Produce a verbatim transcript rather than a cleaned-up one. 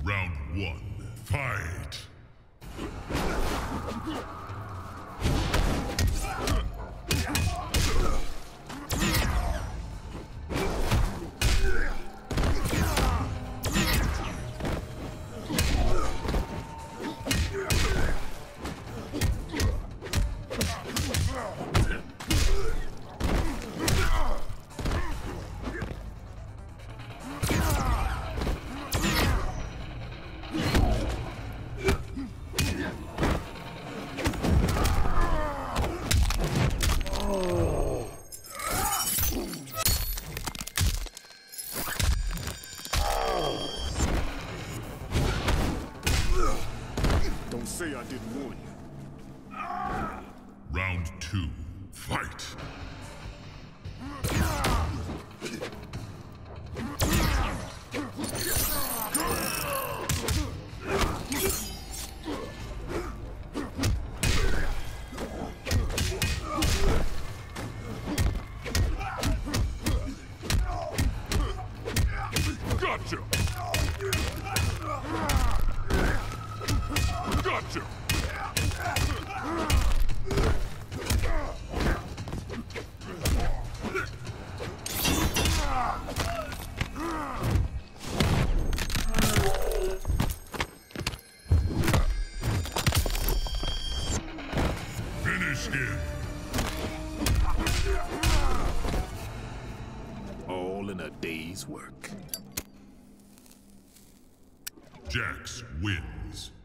Round one, fight! Don't say I didn't warn you. Round two, fight! Gotcha! Gotcha! Finish him! All in a day's work. Jax wins.